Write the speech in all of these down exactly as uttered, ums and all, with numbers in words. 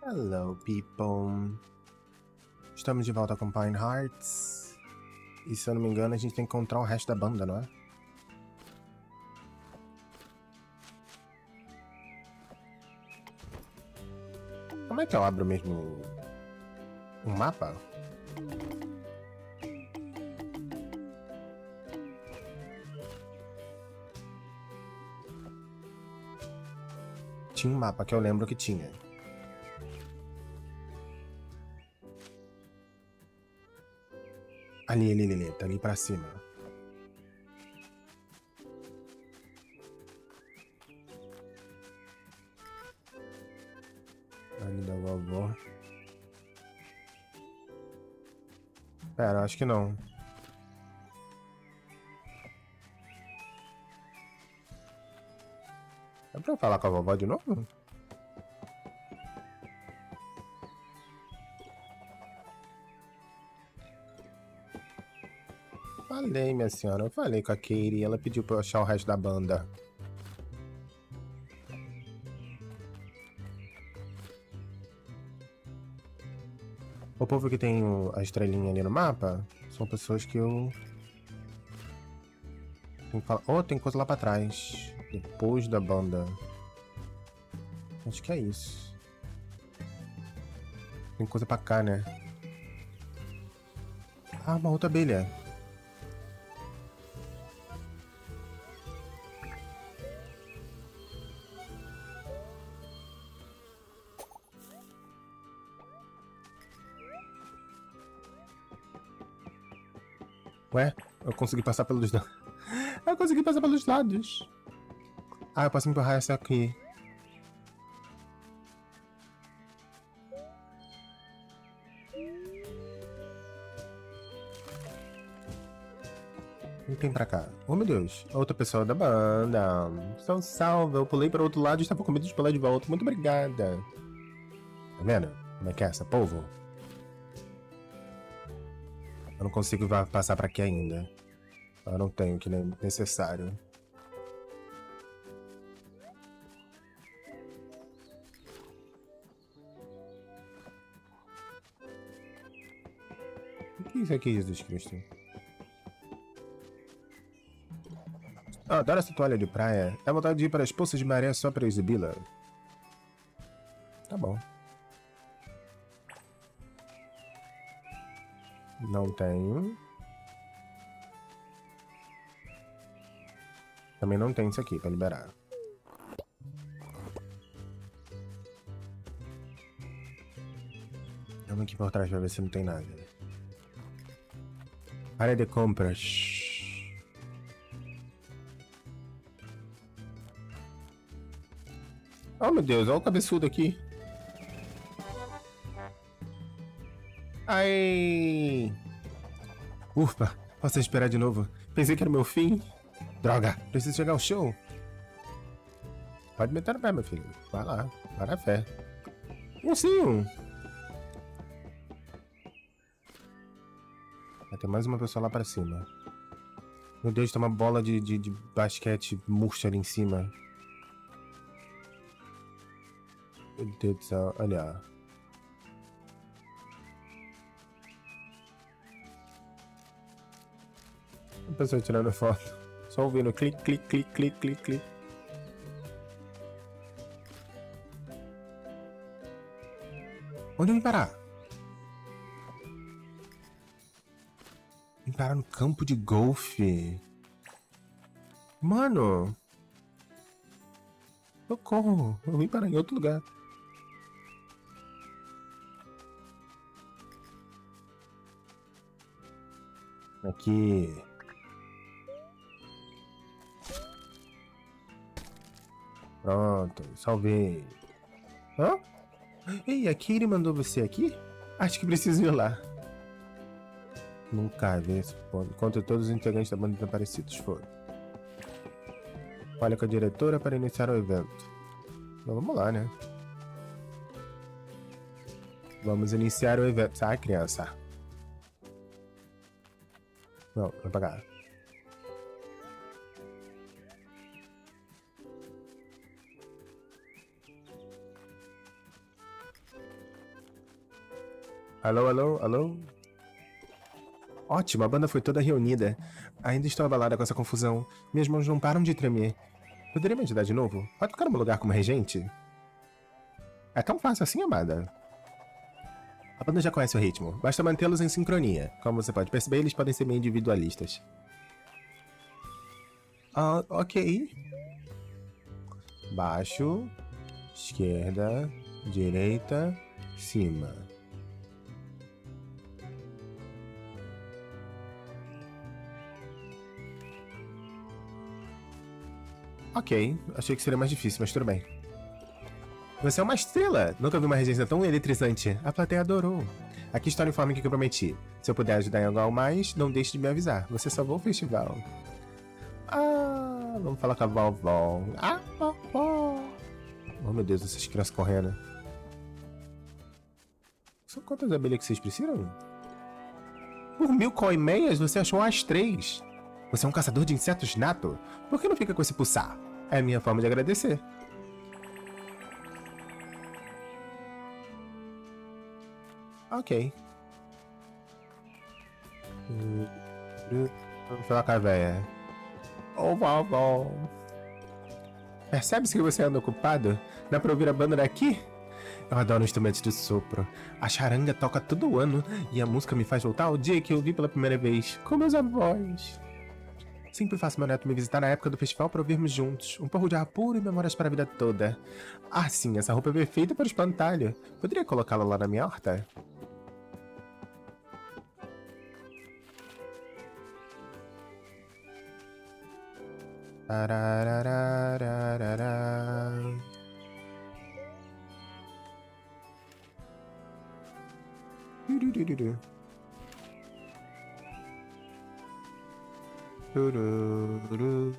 Hello, people. Estamos de volta com Pine Hearts. E se eu não me engano, a gente tem que encontrar o resto da banda, não é? Como é que eu abro mesmo um mapa? Tinha um mapa que eu lembro que tinha. Ali, ali, ali, ali, tá ali pra cima. Ali da vovó. Pera, acho que não. É pra eu falar com a vovó de novo? Falei, minha senhora. Eu falei com a Katie. Ela pediu pra eu achar o resto da banda. O povo que tem a estrelinha ali no mapa são pessoas que eu... Tem que falar... Oh, tem coisa lá pra trás. Depois da banda. Acho que é isso. Tem coisa pra cá, né? Ah, uma outra abelha. Ué, eu consegui passar pelos... Eu consegui passar pelos lados. Ah, eu posso empurrar essa aqui. E tem pra cá. Oh, meu Deus. Outra pessoa da banda. São salva. Eu pulei para o outro lado e estava com medo de pular de volta. Muito obrigada. Tá vendo? Como é que é essa, povo? Eu não consigo passar pra aqui ainda. Eu não tenho o que é necessário. O que é isso aqui, Jesus Cristo? Ah, adoro essa toalha de praia. Dá vontade de ir para as poças de maré só para exibi-la. Tá bom. Não tenho. Também não tem isso aqui para liberar. Vamos aqui por trás para ver se não tem nada. Área de compras. Oh, meu Deus, olha o cabeçudo aqui. Ai! Ufa, posso esperar de novo. Pensei que era o meu fim. Droga, preciso chegar ao show. Pode meter no pé, meu filho. Vai lá, para a fé. Ursinho! Vai ter mais uma pessoa lá pra cima. Meu Deus, tem uma bola de, de, de basquete murcha ali em cima. Meu Deus do céu, olha. A pessoa tirando foto. Só ouvindo clique, clique, clique, clique, clique, clique. Onde eu vim parar? Vim parar no campo de golfe. Mano. Socorro. Eu vim parar em outro lugar. Aqui. Pronto, salvei. Hã? Ei, a Katie mandou você aqui? Acho que preciso ir lá. Nunca vi esse ponto. Enquanto todos os integrantes da banda desaparecidos foram. Fale com a diretora para iniciar o evento. Então vamos lá, né? Vamos iniciar o evento. Sai, criança. Não, vai pagar. Alô, alô, alô? Ótimo, a banda foi toda reunida. Ainda estou abalada com essa confusão. Minhas mãos não param de tremer. Poderia me ajudar de novo? Pode ficar no meu lugar como regente? É tão fácil assim, amada. A banda já conhece o ritmo. Basta mantê-los em sincronia. Como você pode perceber, eles podem ser meio individualistas. Ah, ok. Baixo, esquerda, direita, cima. Ok, achei que seria mais difícil, mas tudo bem. Você é uma estrela! Nunca vi uma regência tão eletrizante. A plateia adorou. Aqui está o uniforme que eu prometi. Se eu puder ajudar em algo mais, não deixe de me avisar. Você salvou o festival. Ah, vamos falar com a vovó. Ah, vovó. Oh, meu Deus, essas crianças correndo. São quantas abelhas que vocês precisam? Por mil coin meias, você achou as três. Você é um caçador de insetos nato? Por que não fica com esse pulsar? É a minha forma de agradecer. Ok. Vamos falar com a véia. Ô, vovó. Percebe-se que você anda ocupado? Dá pra ouvir a banda daqui? Eu adoro instrumentos de sopro. A charanga toca todo ano e a música me faz voltar ao dia que eu vi pela primeira vez, com meus avós. Sempre faço meu neto me visitar na época do festival para ouvirmos juntos. Um porro de ar puro e memórias para a vida toda. Ah, sim, essa roupa é perfeita para o espantalho. Poderia colocá-la lá na minha horta? Tarararararará. Turururu. Tururu.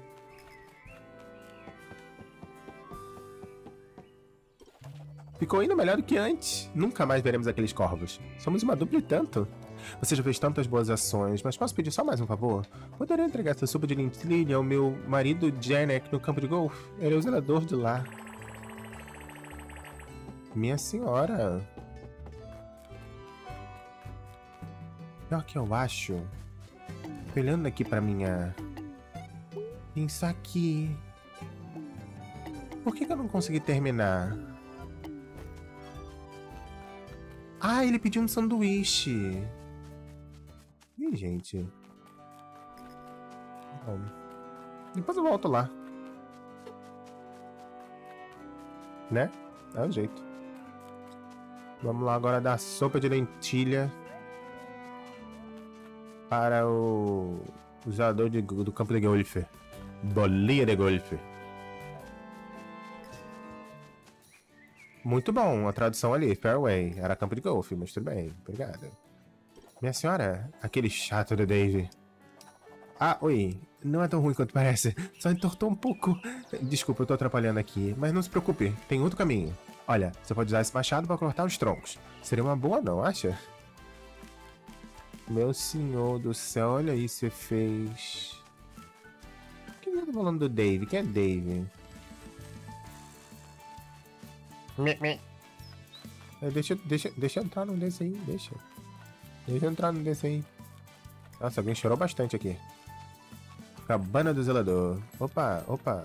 Ficou ainda melhor do que antes. Nunca mais veremos aqueles corvos. Somos uma dupla e tanto. Você já fez tantas boas ações, mas posso pedir só mais um favor? Poderia entregar essa sopa de lentilha ao meu marido Janek no campo de golfe? Ele é o zelador de lá. Minha senhora. Pior que eu acho. Tô olhando aqui pra minha... Isso aqui... Por que que eu não consegui terminar? Ah, ele pediu um sanduíche. Ih, gente. Bom, depois eu volto lá. Né? É o jeito. Vamos lá agora dar sopa de lentilha para o jogador de, do campo de golfe. Bolinha de golfe. Muito bom, a tradução ali, fairway. Era campo de golfe, mas tudo bem, obrigado. Minha senhora, aquele chato do Dave. Ah, oi. Não é tão ruim quanto parece. Só entortou um pouco. Desculpa, eu tô atrapalhando aqui. Mas não se preocupe, tem outro caminho. Olha, você pode usar esse machado para cortar os troncos. Seria uma boa, não acha? Meu senhor do céu, olha isso que você fez. Por que você tá falando do Dave? Quem é Dave? É, deixa, deixa, deixa eu entrar num desse aí, deixa. Deixa eu entrar num desse aí. Nossa, alguém chorou bastante aqui. Cabana do zelador. Opa, opa.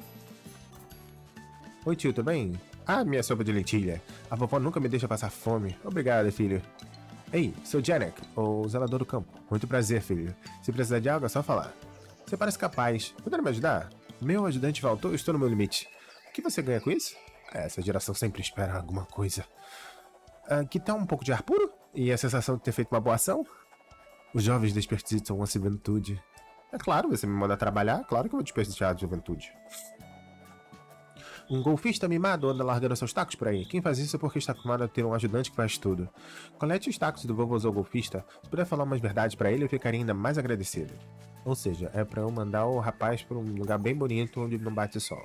Oi, tio, tudo bem? Ah, minha sopa de lentilha. A vovó nunca me deixa passar fome. Obrigado, filho. Ei, sou Janek, o zelador do campo. Muito prazer, filho. Se precisar de algo, é só falar. Você parece capaz. Poderia me ajudar? Meu ajudante faltou e estou no meu limite. O que você ganha com isso? Essa geração sempre espera alguma coisa. Ah, que tal um pouco de ar puro? E a sensação de ter feito uma boa ação? Os jovens desperdiçam a juventude. É claro, você me manda trabalhar, claro que eu vou desperdiciar a juventude. Um golfista mimado anda largando seus tacos por aí. Quem faz isso é porque está acostumado a ter um ajudante que faz tudo. Colete os tacos do vovôzão golfista. Se puder falar umas verdades pra ele, eu ficaria ainda mais agradecido. Ou seja, é pra eu mandar o rapaz pra um lugar bem bonito onde não bate sol.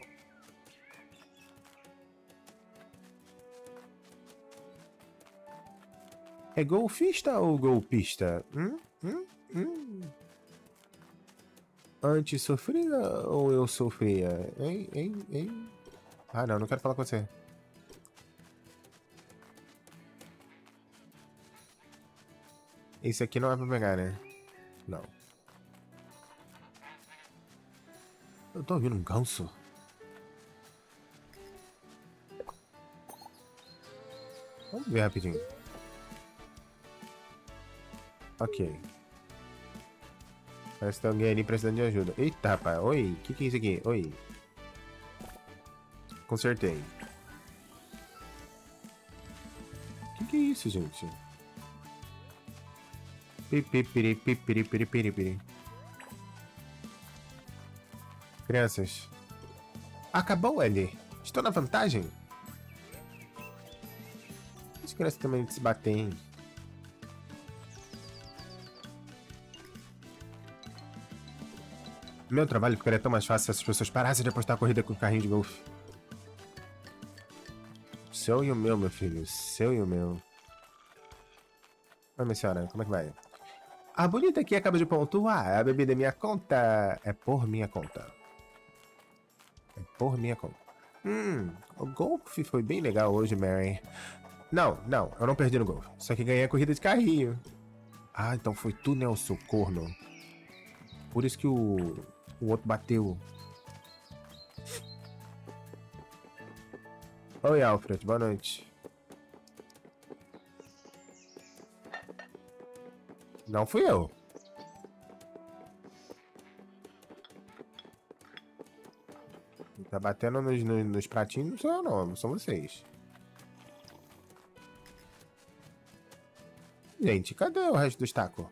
É golfista ou golpista? Hum? Hum? Hum? Antes sofria ou eu sofria? Hein? Hein? Hein? Ah, não, não quero falar com você. Esse aqui não é pra pegar, né? Não. Eu tô ouvindo um ganso. Vamos ver rapidinho. Ok. Parece que tem alguém ali precisando de ajuda. Eita, rapaz. Oi. O que, que é isso aqui? Oi. Consertei. O que, que é isso, gente? Pipipiri, pipiri, pipiri, pipiri. Crianças. Acabou, Ellie. Estou na vantagem. As crianças também se batem. Meu trabalho ficaria tão mais fácil se as pessoas parassem de apostar a corrida com o carrinho de golfe. O seu e o meu, meu filho. O seu e o meu. Oi, minha senhora. Como é que vai? A bonita aqui acaba de pontuar. A bebida é minha conta. É por minha conta. É por minha conta. Hum, o golfe foi bem legal hoje, Mary. Não, não, eu não perdi no golfe. Só que ganhei a corrida de carrinho. Ah, então foi tu, né, o seu corno. Por isso que o, o outro bateu. Oi, Alfred, boa noite. Não fui eu. Tá batendo nos, nos, nos pratinhos, não sou eu não, são vocês. Gente, cadê o resto dos tacos?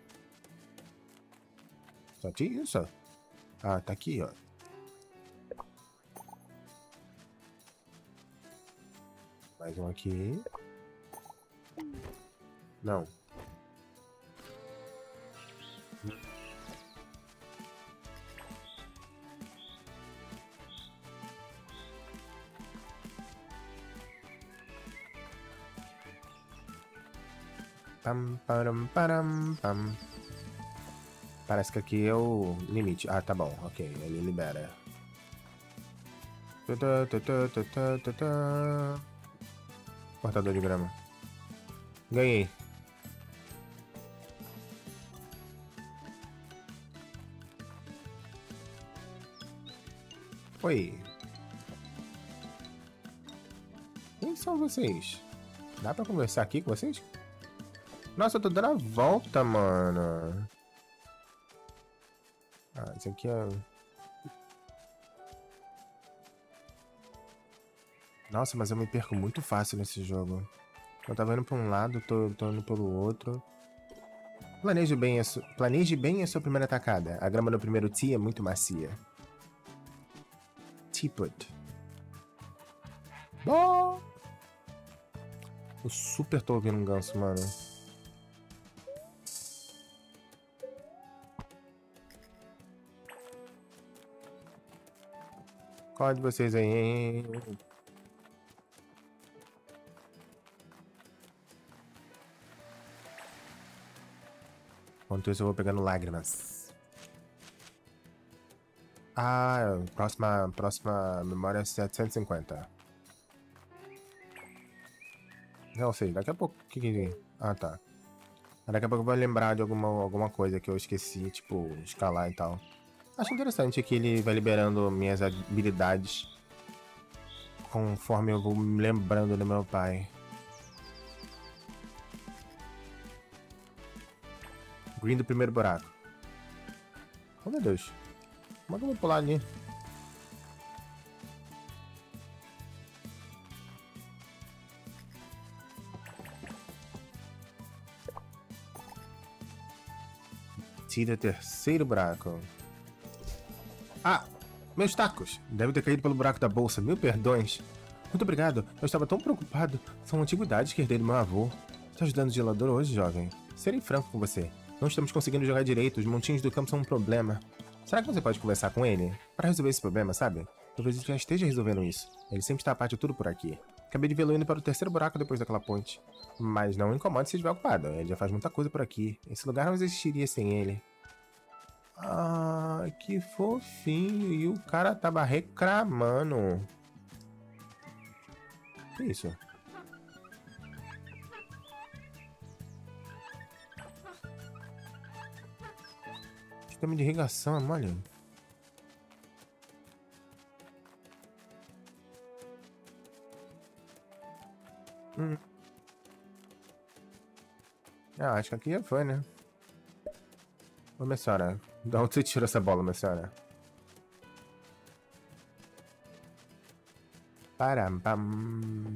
Só tinha isso? Ah, tá aqui, ó. Mais um aqui. Não. Pam, param, param, pam. Parece que aqui é o limite. Ah, tá bom. Ok, ele libera. Cortador de grama. Ganhei. Oi. Quem são vocês? Dá pra conversar aqui com vocês? Nossa, eu tô dando a volta, mano. Ah, esse aqui é... Nossa, mas eu me perco muito fácil nesse jogo. Eu tava indo pra um lado, tô, tô indo pelo outro. Planeje bem, a su... Planeje bem a sua primeira atacada. A grama no primeiro tee é muito macia. Teapot. Bom! Eu super tô ouvindo um ganso, mano. Qual de vocês aí, hein? Enquanto isso eu vou pegando lágrimas. Ah, próxima, próxima memória é setecentos e cinquenta. Não sei, daqui a pouco... O que que... Ah, tá. Daqui a pouco eu vou lembrar de alguma, alguma coisa que eu esqueci, tipo, escalar e tal. Acho interessante que ele vai liberando minhas habilidades conforme eu vou me lembrando do meu pai. Green do primeiro buraco. Oh, meu Deus. Como é que eu vou pular ali? Tira o terceiro buraco. Ah! Meus tacos! Deve ter caído pelo buraco da bolsa. Mil perdões. Muito obrigado. Eu estava tão preocupado. São antiguidades que herdei do meu avô. Está ajudando o gelador hoje, jovem? Serei franco com você. Não estamos conseguindo jogar direito. Os montinhos do campo são um problema. Será que você pode conversar com ele? Para resolver esse problema, sabe? Talvez ele já esteja resolvendo isso. Ele sempre está a par de tudo por aqui. Acabei de vê-lo indo para o terceiro buraco depois daquela ponte. Mas não incomode se estiver ocupado. Ele já faz muita coisa por aqui. Esse lugar não existiria sem ele. Ah, que fofinho. E o cara tava reclamando. Que isso? Sistema de irrigação, é mole. Hum. Ah, acho que aqui já foi, né? Ô, minha senhora, de onde você tirou essa bola, minha senhora? Param, pam.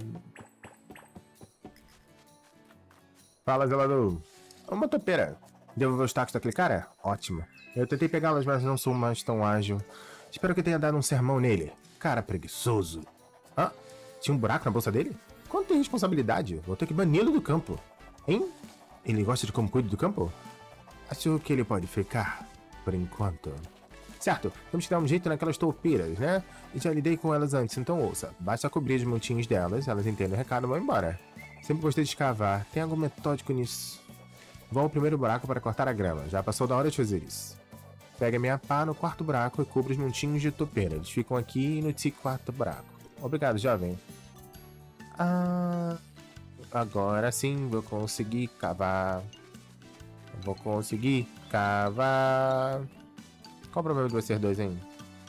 Fala, zelador. Uma topeira. Devolver os tacos daquele cara? Ótimo. Eu tentei pegá-las, mas não sou mais tão ágil. Espero que tenha dado um sermão nele. Cara preguiçoso. Ah, tinha um buraco na bolsa dele? Quanto tem responsabilidade? Vou ter que bani-lo do campo. Hein? Ele gosta de como cuido do campo? Acho que ele pode ficar, por enquanto. Certo, temos que dar um jeito naquelas toupeiras, né? E já lidei com elas antes, então ouça. Basta cobrir os montinhos delas, elas entendem o recado e vão embora. Sempre gostei de escavar, tem algo metódico nisso. Vou ao primeiro buraco para cortar a grama, já passou da hora de fazer isso. Pega minha pá no quarto buraco e cubra os montinhos de topeira. Eles ficam aqui no quarto buraco. Obrigado, jovem. Ah... Agora sim vou conseguir cavar. Vou conseguir cavar. Qual o problema de vocês dois, hein?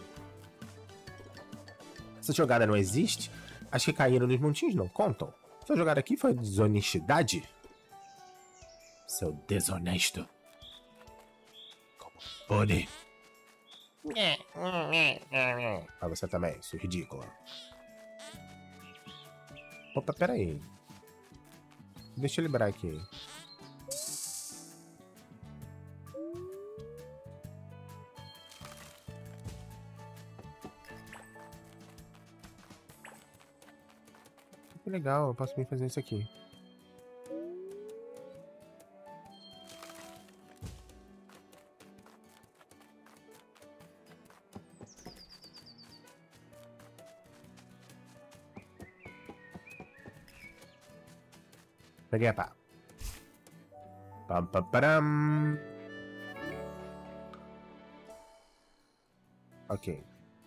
Essa jogada não existe? Acho que caíram nos montinhos, não contam. Essa jogada aqui foi desonestidade? Seu desonesto. Como pode? Ah, você também, seu ridículo. Opa, peraí. Deixa eu liberar aqui. Que legal, eu posso vir fazer isso aqui. Peguei a pá. Pam, pam, param. Ok.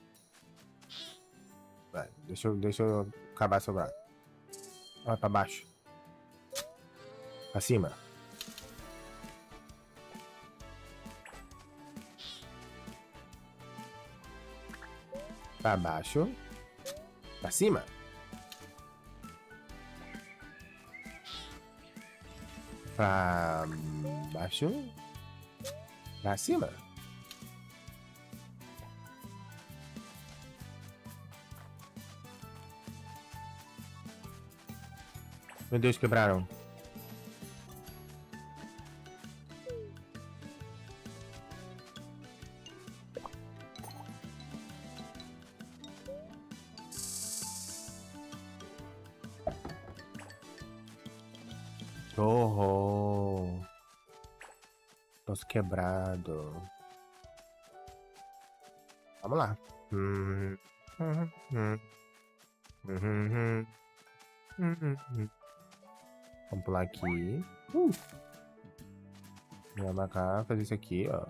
Vai, deixa eu, deixa eu acabar sobrando. Olha pra baixo. Pra cima. Pra baixo. Pra cima. Pra baixo. Pra cima. Meu Deus, quebraram. Oh, nosso quebrado. Vamos lá. Hum, hum, hum, hum, hum, hum, hum. Vamos pular aqui. Uh. Vamos pra cá, fazer isso aqui, ó.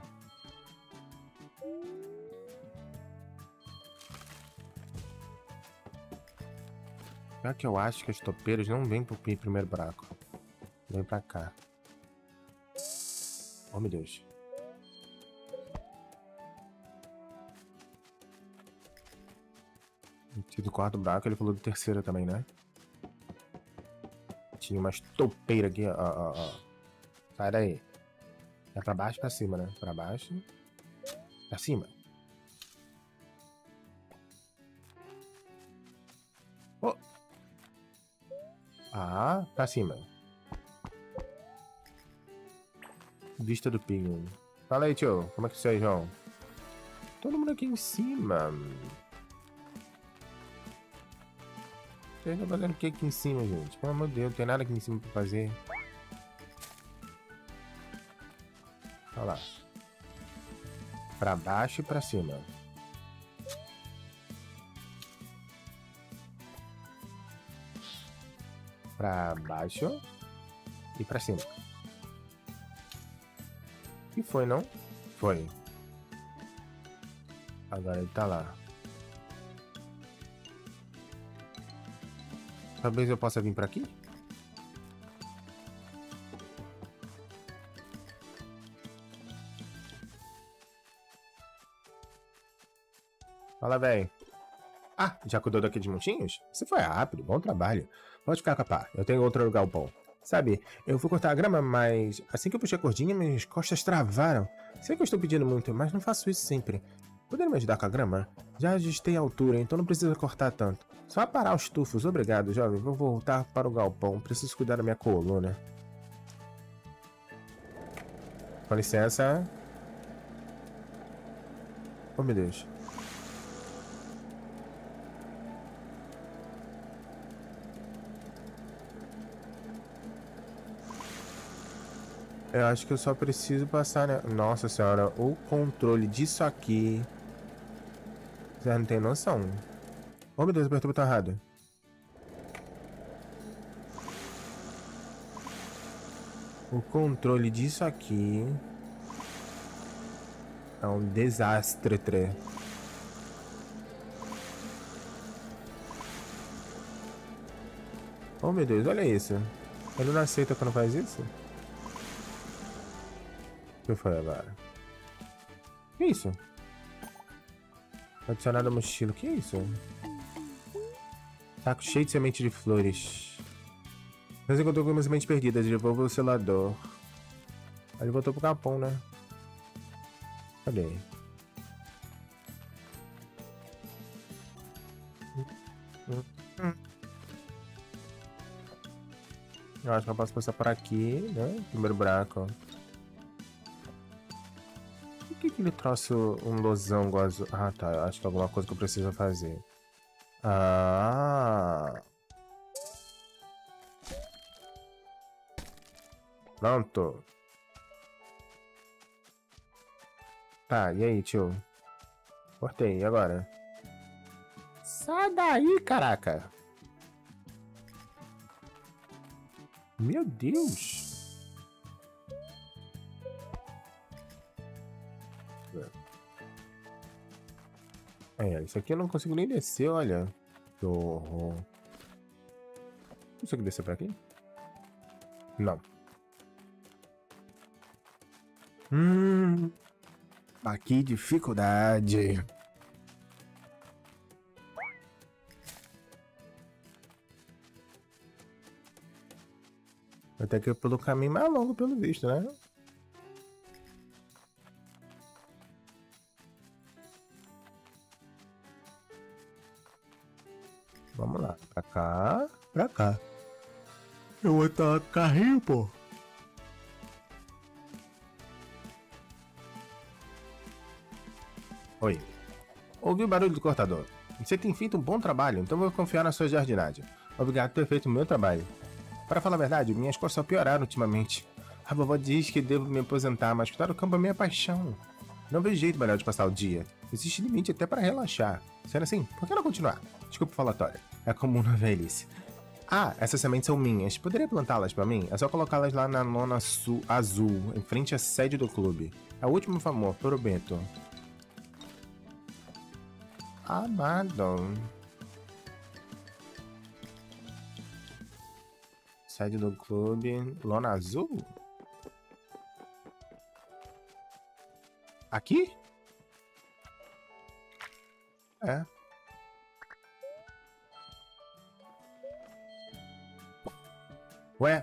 Já que eu acho que as topeiras não vêm pro primeiro buraco. Vem pra cá. Oh, meu Deus. Do quarto buraco, ele falou do terceiro também, né? Tinha umas toupeiras aqui, ó, ó, ó. Sai daí. É pra baixo e pra cima, né? Pra baixo. Pra cima. Oh. Ah, pra cima. Vista do pinho. Fala aí, tio. Como é que você é, João? Todo mundo aqui em cima. Vocês estão fazendo o que aqui em cima, gente? Pelo amor de Deus, não tem nada aqui em cima pra fazer. Olha lá. Pra baixo e pra cima. Pra baixo e pra cima. E foi, não? Foi. Agora ele tá lá. Talvez eu possa vir por aqui? Fala, velho. Ah, já cuidou daqueles montinhos? Você foi rápido, bom trabalho. Pode ficar, capá. Eu tenho outro galpão. Sabe, eu vou cortar a grama, mas assim que eu puxei a cordinha, minhas costas travaram. Sei que eu estou pedindo muito, mas não faço isso sempre. Poderia me ajudar com a grama? Já ajustei a altura, então não precisa cortar tanto. Só parar os tufos. Obrigado, jovem. Vou voltar para o galpão. Preciso cuidar da minha coluna. Com licença. Oh, meu Deus. Eu acho que eu só preciso passar, né? Nossa senhora, o controle disso aqui... Você não tem noção. Oh, meu Deus, apertou o botão errado. O controle disso aqui... É um desastre, tre. Oh, meu Deus, olha isso. Ele não aceita quando faz isso? O que foi agora? Que isso? Adicionado a mochila. Que isso? Saco cheio de semente de flores. Mas encontrou com uma semente perdida. Devolva o selador. Aí ele voltou pro capão, né? Cadê? Eu acho que eu posso passar por aqui, né? Primeiro buraco. Por que que ele trouxe um losango azul? Ah, tá. Eu acho que é alguma coisa que eu preciso fazer. Ah... Pronto. Tá, e aí, tio? Cortei, e agora? Sai daí, caraca! Meu Deus! É, isso aqui eu não consigo nem descer, olha. Que horror. Consigo descer pra aqui? Não. Hum... Aqui, dificuldade. Até que pelo caminho mais longo, pelo visto, né? Vamos lá. Pra cá. Pra cá. Eu vou estar carrinho, pô. Oi. Ouvi o barulho do cortador. Você tem feito um bom trabalho, então vou confiar na sua jardinagem. Obrigado por ter feito o meu trabalho. Para falar a verdade, minhas costas só pioraram ultimamente. A vovó diz que devo me aposentar, mas cuidar do campo é minha paixão. Não vejo jeito melhor de passar o dia. Existe limite até para relaxar. Sendo assim, por que não continuar? Desculpa o falatório. É comum na velhice. Ah, essas sementes são minhas. Poderia plantá-las para mim? É só colocá-las lá na lona azul, em frente à sede do clube. É o último favor, prometo. Amado. Sede do clube. Lona azul? Aqui? É. Ué?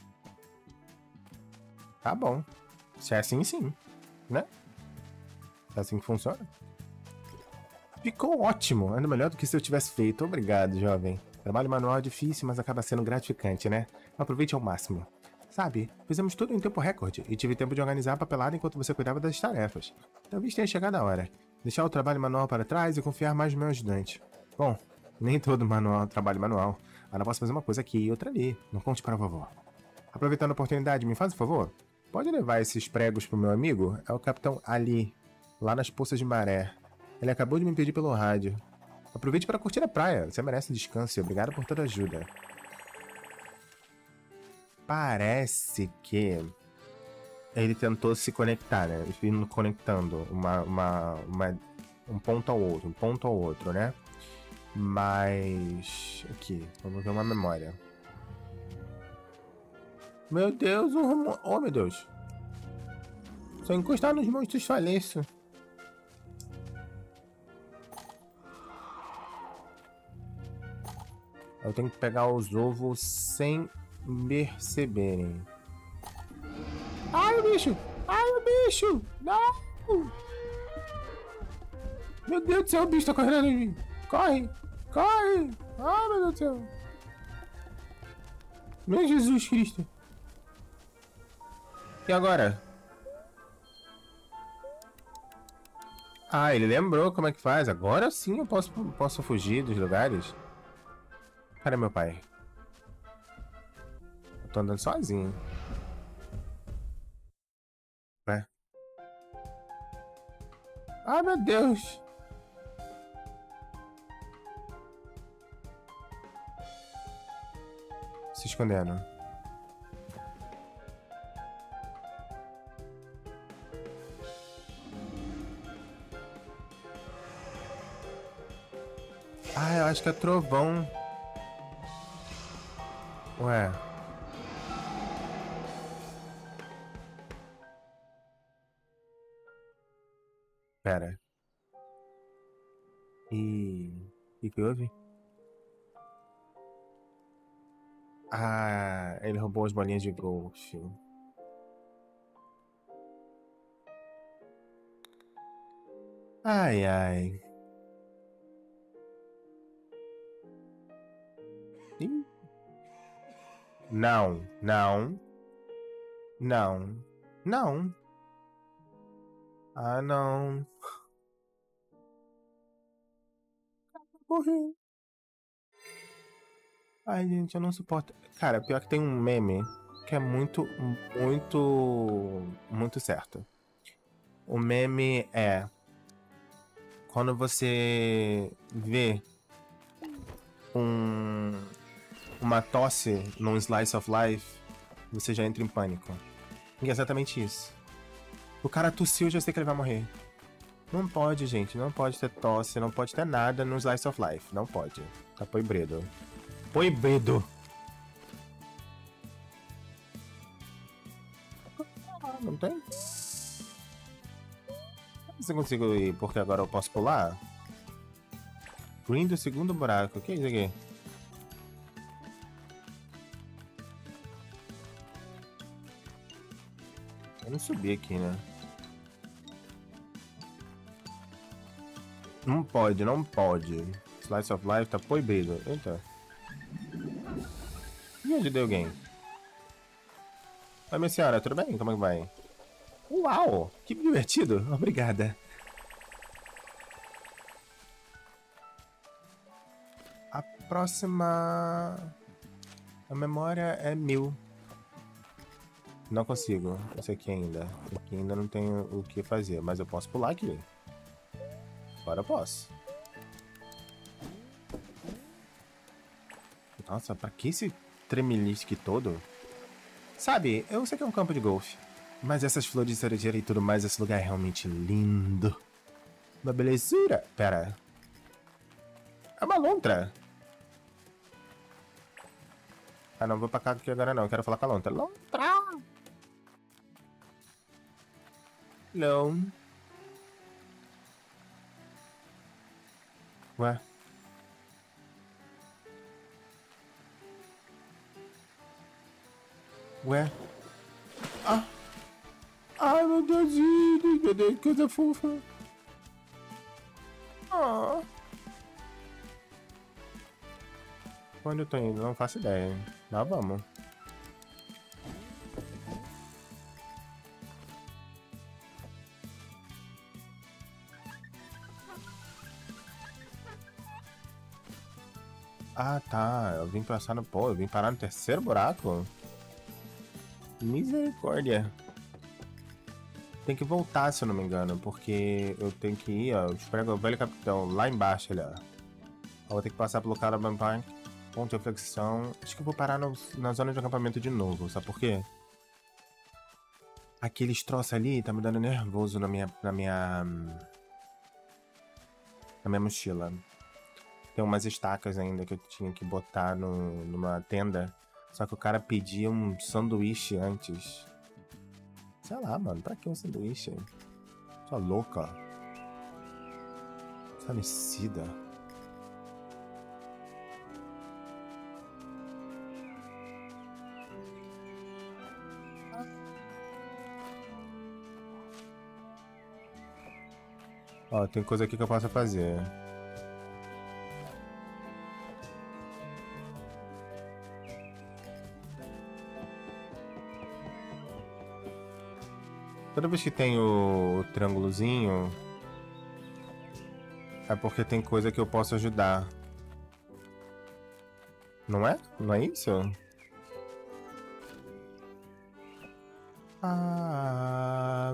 Tá bom. Se é assim, sim. Né? É assim que funciona. Ficou ótimo. Ainda melhor do que se eu tivesse feito. Obrigado, jovem. Trabalho manual é difícil, mas acaba sendo gratificante, né? Aproveite ao máximo. Sabe, fizemos tudo em tempo recorde e tive tempo de organizar a papelada enquanto você cuidava das tarefas. Talvez tenha chegado a hora. Deixar o trabalho manual para trás e confiar mais no meu ajudante. Bom, nem todo manual é trabalho manual. Ainda posso fazer uma coisa aqui e outra ali. Não conte para a vovó. Aproveitando a oportunidade, me faz um favor? Pode levar esses pregos pro meu amigo? É o Capitão Ali, lá nas Poças de Maré. Ele acabou de me pedir pelo rádio. Aproveite para curtir a praia. Você merece um descanso e obrigado por toda a ajuda. Parece que ele tentou se conectar, né? Vindo conectando uma, uma, uma, um ponto ao outro, um ponto ao outro, né? Mas... Aqui, vamos ver uma memória. Meu Deus, um... Oh, meu Deus. Se eu encostar nos monstros, faleço. Eu tenho que pegar os ovos sem perceberem. Ai, o bicho! Ai, o bicho! Não! Meu Deus do céu, o bicho tá correndo em mim! Corre! Corre! Ai, meu Deus do céu! Meu Jesus Cristo! E agora? Ah, ele lembrou como é que faz. Agora sim eu posso, posso fugir dos lugares. Cadê meu pai? Eu tô andando sozinho. Ué? Ai, meu Deus! Se escondendo. Ah, eu acho que é trovão. Ué. Pera. E... O que houve? Ah, ele roubou as bolinhas de golfe. Ai, ai. Ih. Não, não. Não. Não. Ah, não. Morri. Ai, gente, eu não suporto. Cara, pior que tem um meme que é muito, muito, muito certo. O meme é quando você vê um, uma tosse num slice of life, você já entra em pânico. E é exatamente isso. O cara tossiu, já sei que ele vai morrer. Não pode, gente. Não pode ter tosse, não pode ter nada no slice of life. Não pode. Tá proibido. Proibido. Ah, não tem? Se eu consigo ir porque agora eu posso pular? Green do segundo buraco. O que é isso aqui? Eu não subi aqui, né? Não pode, não pode. Slice of Life tá proibido. Eita. E ajudei alguém? Oi, minha senhora, tudo bem? Como é que vai? Uau! Que divertido! Obrigada. A próxima... A memória é mil. Não consigo. Esse aqui ainda. Aqui ainda não tenho o que fazer, mas eu posso pular aqui. Agora eu posso. Nossa, pra que esse tremelisque todo? Sabe, eu sei que é um campo de golfe, mas essas flores de cerejeira e tudo mais, esse lugar é realmente lindo. Uma belezura. Pera. É uma lontra. Ah, não vou pra cá aqui agora não. Eu quero falar com a lontra. Lontra! Não. Ué? Ué? Ah! Ai, meu Deus, meu Deus, que coisa fofa. Ah. Onde eu tô indo? Não faço ideia. Mas vamos. Ah, tá. Eu vim passar no... Pô, eu vim parar no terceiro buraco? Misericórdia. Tem que voltar, se eu não me engano, porque eu tenho que ir, ó. Esfrega o velho capitão lá embaixo, ali, ó. Eu vou ter que passar pelo cara Bank, ponto de reflexão. Acho que eu vou parar no, na zona de acampamento de novo, sabe por quê? Aqueles troços ali tá me dando nervoso na minha, na minha... Na minha mochila. Tem umas estacas ainda que eu tinha que botar no, numa tenda. Só que o cara pedia um sanduíche antes. Sei lá, mano. Pra que um sanduíche? Sua louca. Falecida. Ó, tem coisa aqui que eu posso fazer. Toda vez que tem o, o triângulozinho, é porque tem coisa que eu posso ajudar. Não é? Não é isso? Ah...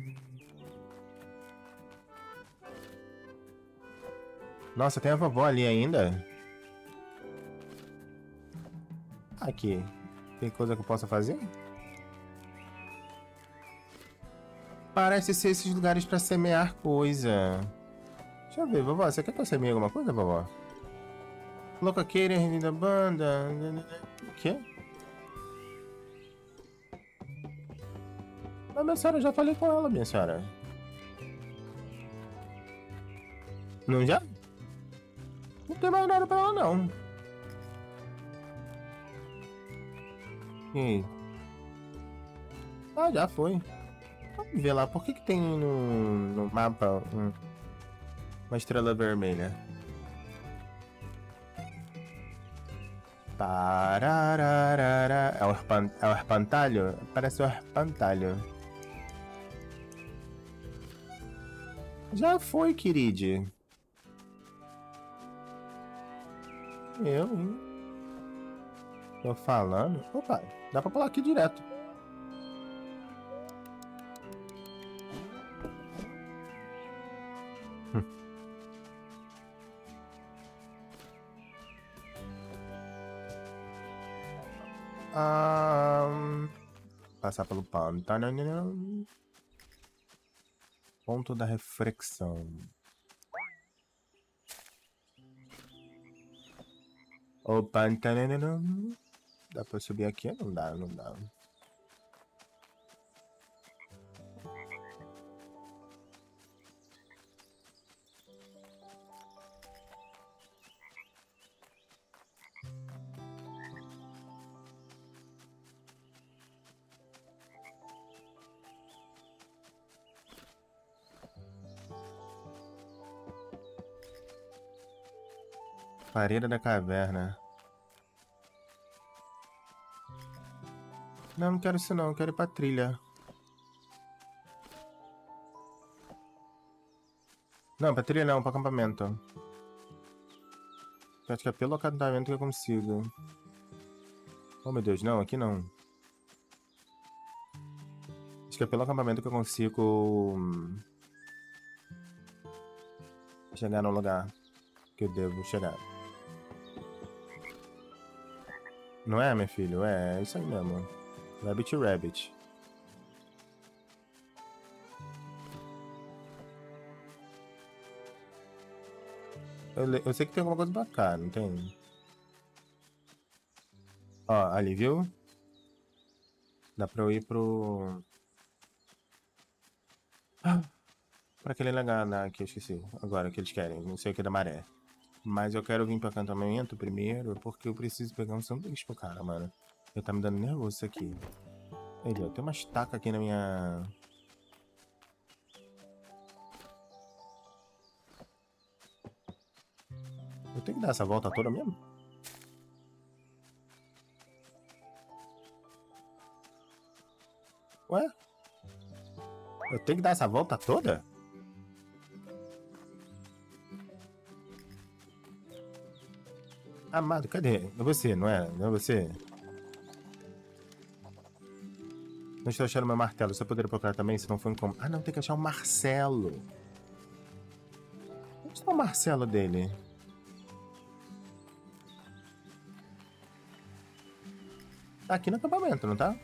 Nossa, tem a vovó ali ainda? Aqui. Tem coisa que eu possa fazer? Parece ser esses lugares pra semear coisa. Deixa eu ver, vovó. Você quer que eu semeie alguma coisa, vovó? Louca queira, da banda. O quê? Mas, minha senhora, eu já falei com ela, minha senhora. Não já? Não tem mais nada pra ela, não. E... Ah, já foi. Vamos ver lá, por que que tem no, no mapa um, uma estrela vermelha? Tararara. É o, espan é o espantalho? Parece o espantalho. Já foi, querido. Eu, hein? Tô falando. Opa, dá pra pular aqui direto. Um, passar pelo pântano. Ponto da reflexão. O pântano. Dá pra subir aqui? Não dá, não dá. Parede da caverna. Não, não quero isso não, eu quero ir pra trilha. Não, pra trilha não, pra acampamento. Eu acho que é pelo acampamento que eu consigo. Oh meu Deus, não, aqui não. Acho que é pelo acampamento que eu consigo chegar no lugar que eu devo chegar. Não é, meu filho? É, é isso aí mesmo. Rabbit Rabbit. Eu, eu sei que tem alguma coisa bacana, não tem? Ó, ali, viu? Dá pra eu ir pro... Ah, pra aquele lugar lá que eu esqueci. Agora que eles querem, não sei o que da maré. Mas eu quero vir pro acampamento primeiro, porque eu preciso pegar um sanduíche pro cara, mano. Eu tá me dando nervoso isso aqui. Ele, ó, tem uma estaca aqui na minha... Eu tenho que dar essa volta toda mesmo? Ué? Eu tenho que dar essa volta toda? Amado, cadê? É você, não é? Não é você? Não estou achando meu martelo. Você poderia procurar também, se não for incômodo. Ah, não, tem que achar o Marcelo. Onde está o Marcelo dele? Tá aqui no acampamento, não tá?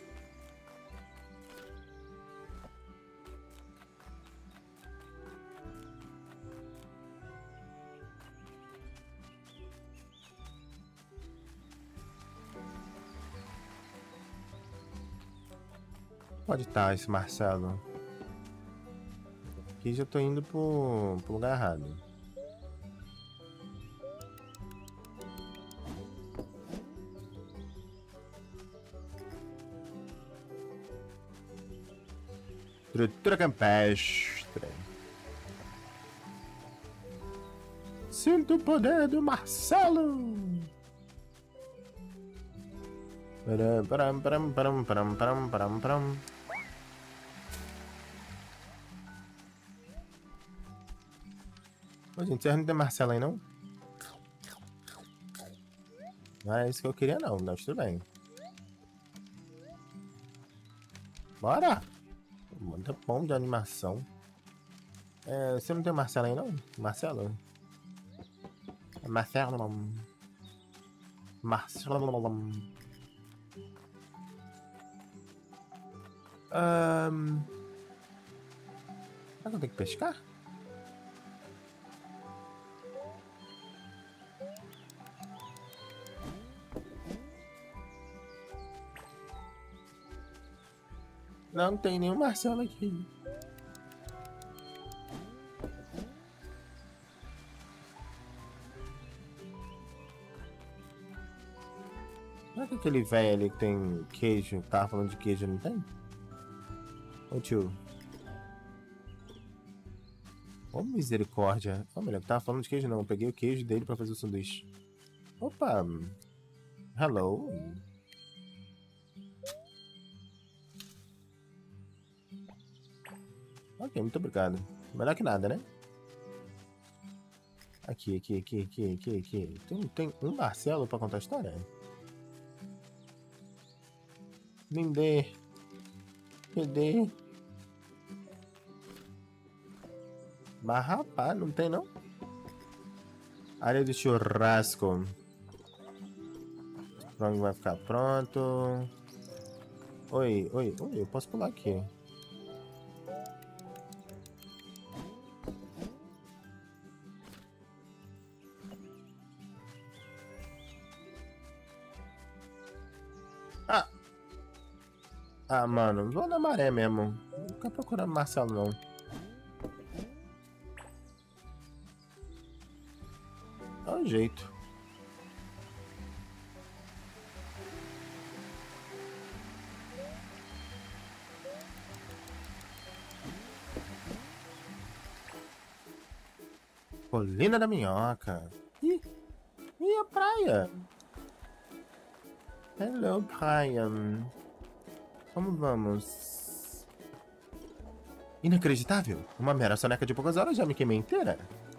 Pode estar esse Marcelo. Aqui já tô indo pro, pro lugar errado. Estrutura campestre. Sinto o poder do Marcelo! Param, param, param, param, param, param, param. Ô, gente, vocês não tem Marcelo aí, não? Não é isso que eu queria, não. Mas tudo bem. Bora! Muito bom de animação. É, você não tem Marcelo aí, não? Marcelo? Marcelo... Marcelo... Um... Será que eu tenho que pescar? Não tem nenhum Marcelo aqui. Será que aquele velho ali que tem queijo, tava falando de queijo, não tem? Ô tio. Ô misericórdia. Ô melhor, tava falando de queijo não, eu peguei o queijo dele pra fazer o sanduíche. Opa. Hello. Ok, muito obrigado. Melhor que nada, né? Aqui, aqui, aqui, aqui, aqui, aqui. Tem, tem um Marcelo pra contar a história? Me dê. Me dê. Mas rapaz, não tem não? Área de churrasco. O frango vai ficar pronto. Oi, oi, oi, eu posso pular aqui. Ah! Ah, mano, vou na maré mesmo. Não ficar procurando Marcelo, não. Dá um jeito. Colina da Minhoca. Ih, e a praia? Hello, praia. Como vamos? Inacreditável! Uma mera soneca de poucas horas já me queimei inteira.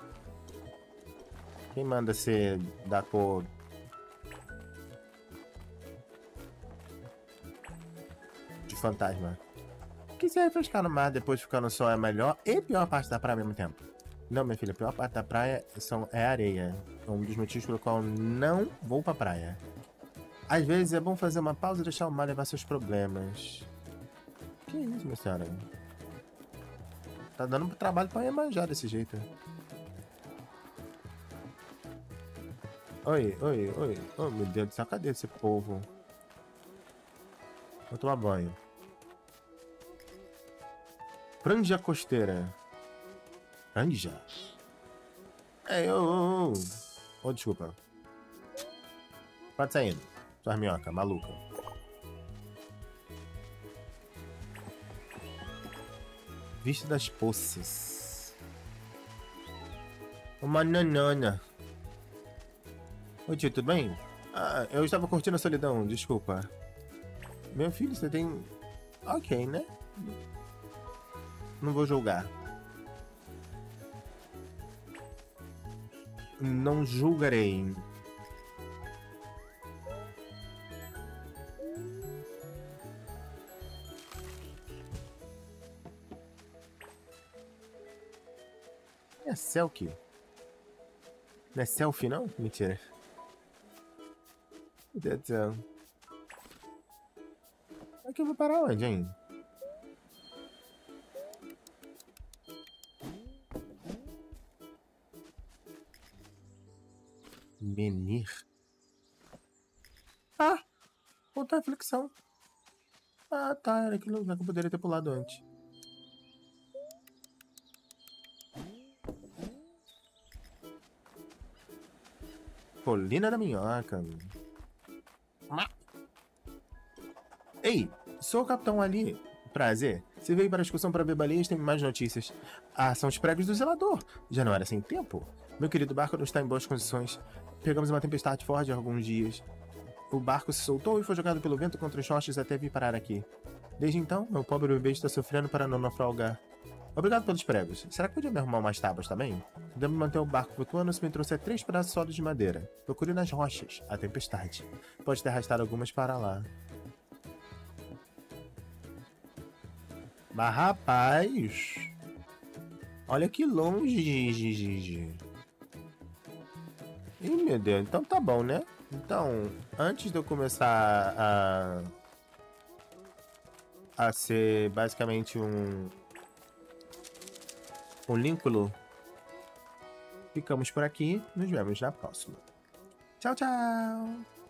Quem manda ser da cor... de fantasma? Que se refrescar no mar depois de ficar no sol é a melhor e pior parte da praia ao mesmo tempo. Não, minha filha, a pior parte da praia são, é areia. É um dos motivos pelo qual eu não vou pra praia. Às vezes é bom fazer uma pausa e deixar o mar levar seus problemas. Que isso, minha senhora? Tá dando trabalho pra manjar desse jeito. Oi, oi, oi. Oh, meu Deus do céu, cadê esse povo? Vou tomar banho. Franja costeira. Franja? Ei, ô, ô, ô. Ô, desculpa. Pode saindo. Sua minhoca, maluca. Vista das Poças. Uma nanana. Oi, tio, tudo bem? Ah, eu estava curtindo a solidão, desculpa. Meu filho, você tem... Ok, né? Não vou julgar. Não julgarei. É selfie? Não é selfie, não? Mentira. Meu Deus do céu. Aqui eu vou parar onde, hein? Menir. Ah! Outra reflexão. Ah, tá. Era aquele lugar que eu poderia ter pulado antes. Colina da Minhoca. Ei, sou o Capitão Ali. Prazer. Você veio para a discussão para ver baleias, tem mais notícias. Ah, são os pregos do zelador. Já não era sem tempo? Meu querido, o barco não está em boas condições. Pegamos uma tempestade forte há alguns dias. O barco se soltou e foi jogado pelo vento contra os rochas até vir parar aqui. Desde então, meu pobre bebê está sofrendo para não naufragar. Obrigado pelos pregos. Será que podia me arrumar umas tábuas também? Tentando manter o barco flutuando, se me trouxe três pedaços sólidos de madeira. Procure nas rochas a tempestade. Pode ter arrastado algumas para lá. Mas rapaz... Olha que longe, Gigi. Ih, meu Deus. Então tá bom, né? Então, antes de eu começar a... A ser basicamente um... Um Línculo, ficamos por aqui. Nos vemos na próxima. Tchau, tchau!